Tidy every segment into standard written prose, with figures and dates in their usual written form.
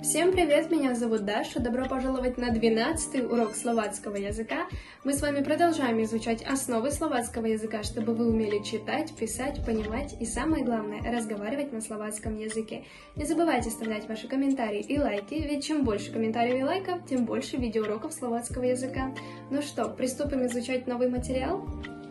Всем привет, меня зовут Даша, добро пожаловать на 12-й урок словацкого языка. Мы с вами продолжаем изучать основы словацкого языка, чтобы вы умели читать, писать, понимать и, самое главное, разговаривать на словацком языке. Не забывайте оставлять ваши комментарии и лайки, ведь чем больше комментариев и лайков, тем больше видеоуроков словацкого языка. Ну что, приступим изучать новый материал?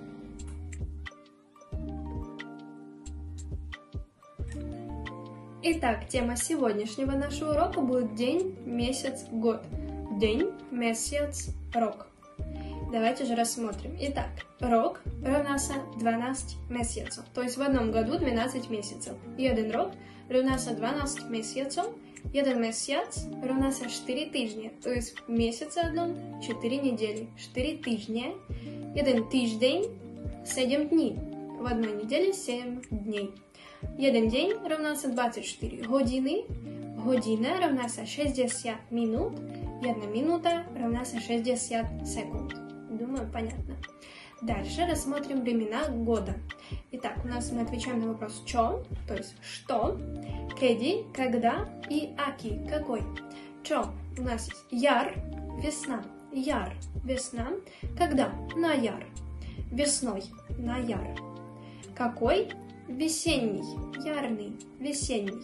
Итак, тема сегодняшнего нашего урока будет день, месяц, год. День, месяц, рок. Давайте же рассмотрим. Итак, рок равнasa 12 месяцев. То есть в одном году 12 месяцев. Один рок равнasa 12 месяцев. Один месяц равнasa 4 тижня. То есть в месяце одном 4 недели. 4 тижня. Один тиждень 7 дней. В одной неделе 7 дней. Jeden день равнasa 24 годины, година равнasa 60 минут, 1 минута равнasa 60 секунд. Думаю, понятно. Дальше рассмотрим времена года. Итак, у нас мы отвечаем на вопрос «чё», то есть «что», «кеди», «когда» и «аки», «какой». «Чё» у нас есть «яр», «весна», «яр», «весна», «когда», «на яр», «весной», «на яр», «какой», весенний, ярный, весенний.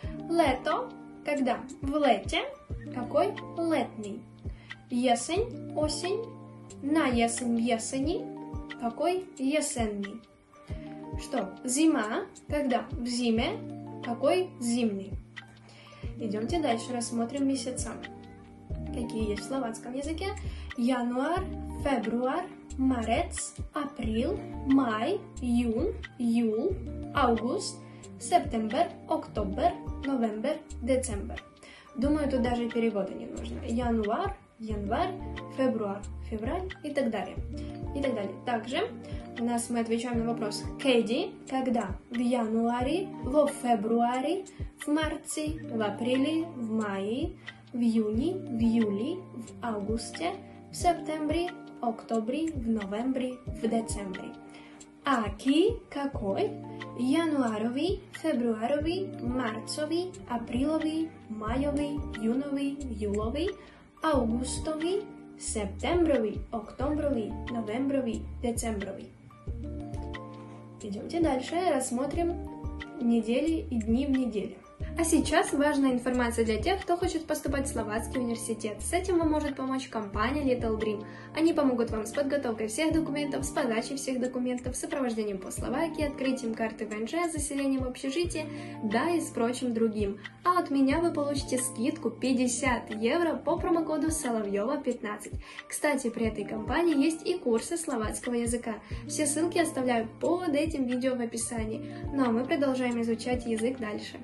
Лето, когда? В лете. Какой? Летний. Есень, осень. На есень, в есени. Какой? Есенний. Что? Зима, когда? В зиме. Какой? Зимний. Идемте дальше, рассмотрим месяца. Какие есть в словацком языке? Януар, февруар, марец, април, май, июнь, июль, август, септембр, октобер, новембер, децембер. Думаю, тут даже перевода не нужно. Январь, январь, февруар, февраль и так далее. И так далее. Также у нас мы отвечаем на вопрос «кеди», когда? В январе, в февруаре, в марте, в апреле, в мае, в июне, в июле, в августе, в септембре, октябре, в новембре, в декабре. Аки, какой? Януаровый, февруаровый, марцовый, апреловый, майовый, юновый, юловый, августовый, септембровый, октябровый, новембровый, декабровый. Идемте дальше, рассмотрим недели и дни в неделе. А сейчас важная информация для тех, кто хочет поступать в Словацкий университет. С этим вам может помочь компания Little Dream. Они помогут вам с подготовкой всех документов, с подачей всех документов, с сопровождением по Словакии, открытием карты ВНЖ, заселением в общежитие, да и с прочим другим. А от меня вы получите скидку 50 евро по промокоду Соловьева15. Кстати, при этой компании есть и курсы словацкого языка. Все ссылки оставляю под этим видео в описании. Ну а мы продолжаем изучать язык дальше.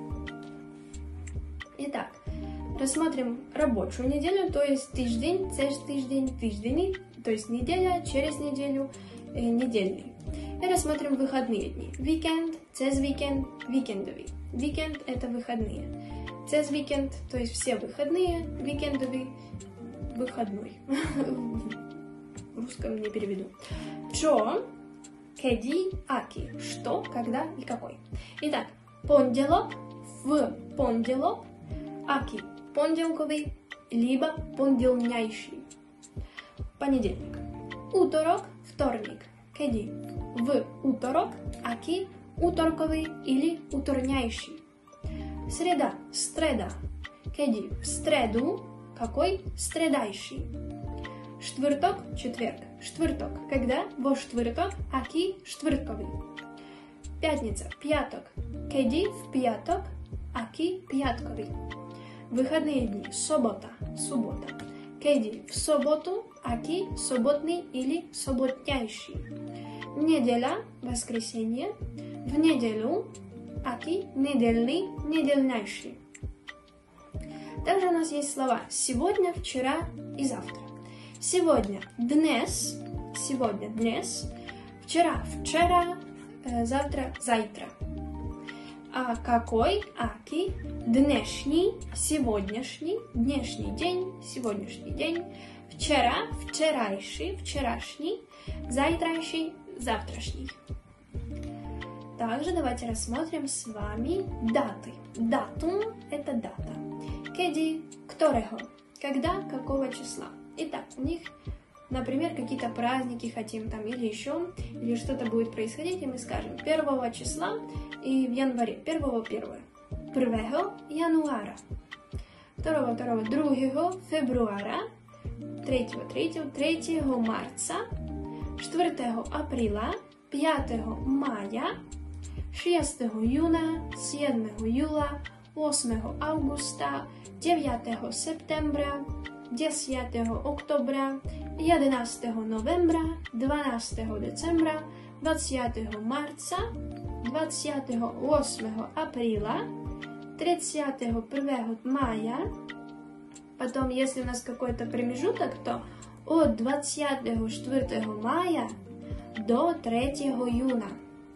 Итак, рассмотрим рабочую неделю, то есть тиждень, цеш тиждень, тиждени, то есть неделя, через неделю, недельный. И рассмотрим выходные дни. Weekend, цез weekend, weekendовый. Weekend – это выходные. Цез weekend, то есть все выходные, weekendовый – выходной. В русском не переведу. Чё, кеди, аки. Что, когда и какой. Итак, понеделок, в понеделок, аки – понеделковый, либо понедельняйший. Понедельник. Уторок – вторник. Кеди – в уторок, аки – уторковый или уторняйший. Среда – стреда. Кеди – в среду, какой – стредайший. Штвърток – четверг. Штвърток – когда? Во штвърток, аки – штвъртковый. Пятница – пяток. Кеди – в пяток, аки – пятковый. Выходные дни. Суббота, суббота. Кеди в субботу, аки – субботный или субботняйший. Неделя, воскресенье. В неделю, аки – недельный, недельняйший. Также у нас есть слова сегодня, вчера и завтра. Сегодня – днес, сегодня – днес. Вчера – вчера, завтра – зайтра. А какой, аки, днешний, сегодняшний, днешний день, сегодняшний день, вчера, вчерайший, вчерашний, завтрашний, завтрашний. Также давайте рассмотрим с вами даты. Датум – это дата. Кеди, которого? Когда, какого числа? Итак, у них, например, какие-то праздники хотим там или еще, или что-то будет происходить, и мы скажем 1 числа и в январе, 1 января, 2 февраля, 3 марта, 4 апреля, 5 мая, 6 июня, 7 июля, 8 августа, 9 сентября, 10 октября, 11 ноября, 12 декабря, 20 марта, 28 апреля, 31 мая. Потом, если у нас какой-то промежуток, то от 24 мая до 3 июня.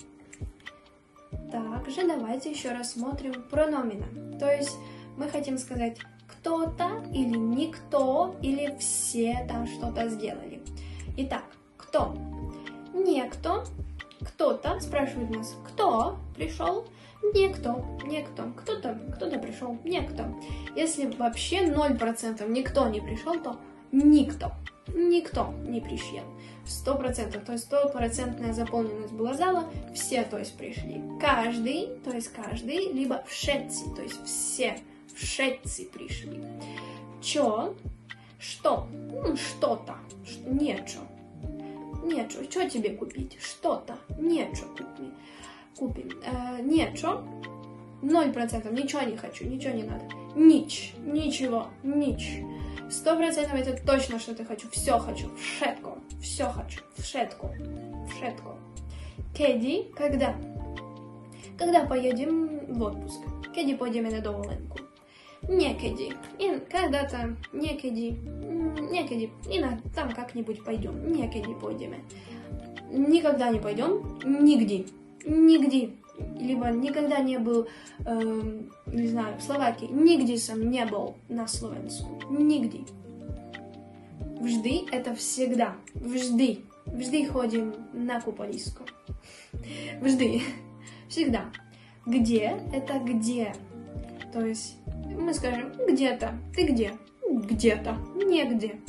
Также давайте еще рассмотрим прономена. То есть мы хотим сказать кто-то или никто, или все там что-то сделали. Итак, кто? Некто. Кто-то спрашивает нас, кто пришел? Некто. Кто-то пришел. Некто. Если вообще 0% никто не пришел, то никто. Никто не пришел. 100%, то есть 100% заполненность была зала, все, то есть пришли. Каждый, либо wszyscy, то есть все, wszyscy пришли. Чё? Что? Что-то. Нечто. Что тебе купить? Что-то. Нечто купим. Нечто. 0%. Ничего не хочу, ничего не надо. Ничего. 100% это точно что-то хочу. Все хочу. Все хочу. Všetko. Кеди, когда? Когда поедем в отпуск? Кеди пойдем на доволенку? Некеди. Когда-то некеди. И там как-нибудь пойдем. Некеди пойдем. Никогда не пойдем. Нигде. Либо никогда не был, не знаю, в Словакии. Нигде сам не был на словенском. Нигде. Вжди это всегда. Вжди ходим на купалиску. Вжди. Всегда. Где это где? То есть мы скажем где-то. Ты где? Где-то. Негде.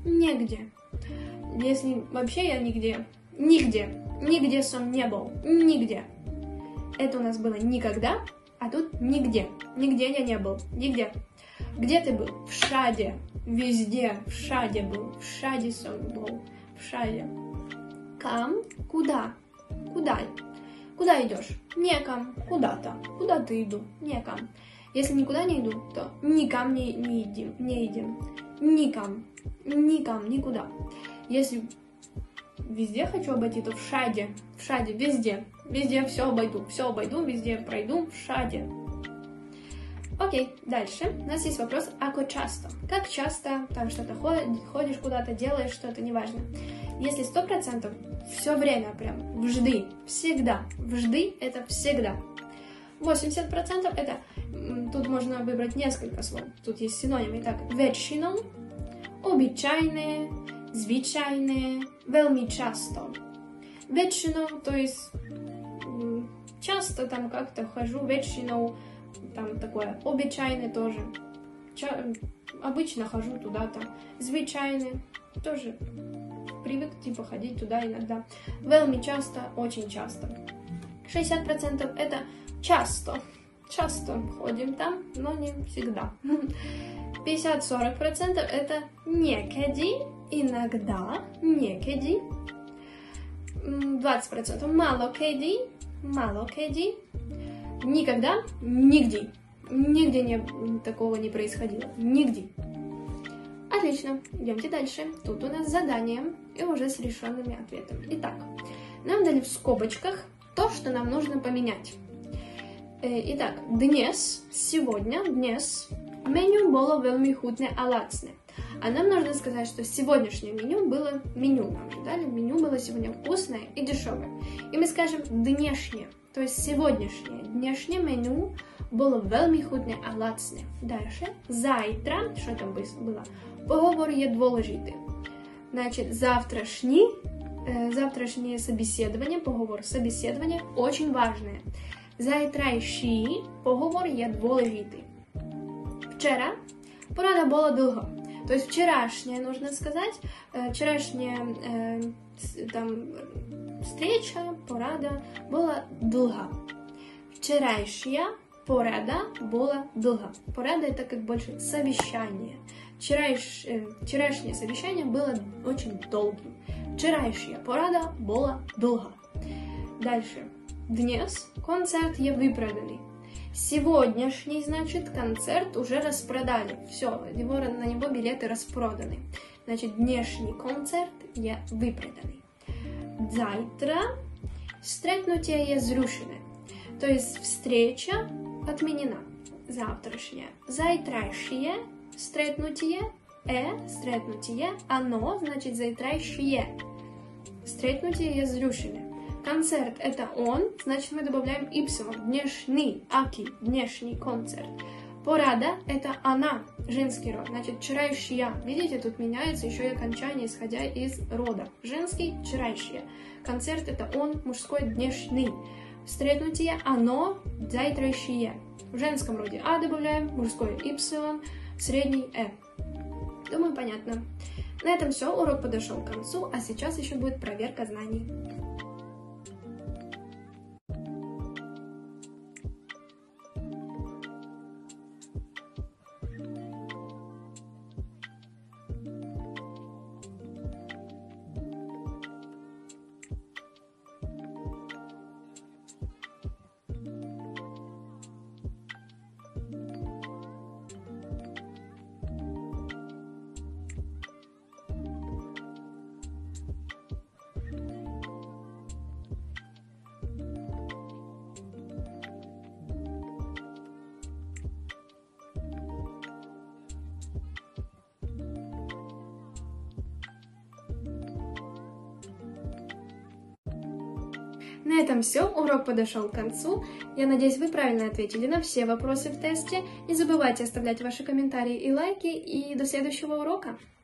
Если вообще я нигде сам не был. Нигде. Это у нас было никогда, а тут нигде. Нигде я не был. Нигде. Где ты был? В шаде. Везде. В шаде был. В шаде сам был. В шаде. Кам? Куда? Куда идешь? Некам. Куда-то. Куда-то иду. Некам. Если никуда не иду, то никам не идем. Никам. Никуда. Если везде хочу обойти, то в шаде, везде все обойду, везде пройду, в шаде. Окей, дальше. У нас есть вопрос, ако часто. Как часто там что-то ходишь куда-то, делаешь что-то, неважно. Если 100%, все время прям, вжди, всегда. Вжди это всегда. 80% это, тут можно выбрать несколько слов. Тут есть синонимы. Так, väčšinou, обычайные, звичайные, veľmi часто. Väčšinou, то есть часто там как-то хожу, väčšinou там такое, обычайное тоже. Обычно хожу туда-то. Звичайное тоже привык типа ходить туда иногда. Veľmi часто, очень часто. 60% это часто. Часто ходим там, но не всегда. 50-40% это некеди, иногда, некеди. 20% мало кеди, никогда, нигде. Нигде такого не происходило. Нигде. Отлично, идемте дальше. Тут у нас задание и уже с решенными ответами. Итак, нам дали в скобочках то, что нам нужно поменять. Итак, dnes, сегодня, dnes, меню было veľmi chutné a lacné. А нам нужно сказать, что сегодняшнее меню было меню. Нам же дали, меню было сегодня вкусное и дешевое. И мы скажем dnešнее, то есть сегодняшнее. Dnešнее меню было veľmi chutné a lacné. Дальше, завтра, что там было? Поговор je dôležitý. Значит, завтрашнее собеседование, поговор, собеседование очень важное. Зайтрайший поговор je dôležitý. Вчера порада была долго. То есть вчерашняя, нужно сказать, вчерашняя встреча, порада была долго. Вчерашняя порада была долго. Порада это как больше совещание. Вчерашнее совещание было очень долгим. Вчерашняя порада была долго. Дальше. Днес концерт є випроданий. Сегодняшний, значит, концерт уже распродали. Все, на него билеты распроданы. Значит, днешний концерт є випроданий. Завтра встретнутие є зрушене. То есть встреча отменена. Завтрашняя. Завтрашнее встретнутие, встретнутие, оно, значит, завтрашнее. Встретнутие є зрушене. Концерт – это он, значит, мы добавляем y. Днешний, аки, днешний концерт. Порада – это она, женский род. Значит, вчерашняя. Видите, тут меняется еще и окончание, исходя из рода. Женский – вчерашняя. Концерт – это он, мужской – днешний. Встретнутие – оно, завтрашнее. В женском роде а добавляем, мужское y, средний Думаю, понятно. На этом все, урок подошел к концу, а сейчас еще будет проверка знаний. На этом все, урок подошел к концу. Я надеюсь, вы правильно ответили на все вопросы в тесте. Не забывайте оставлять ваши комментарии и лайки, и до следующего урока!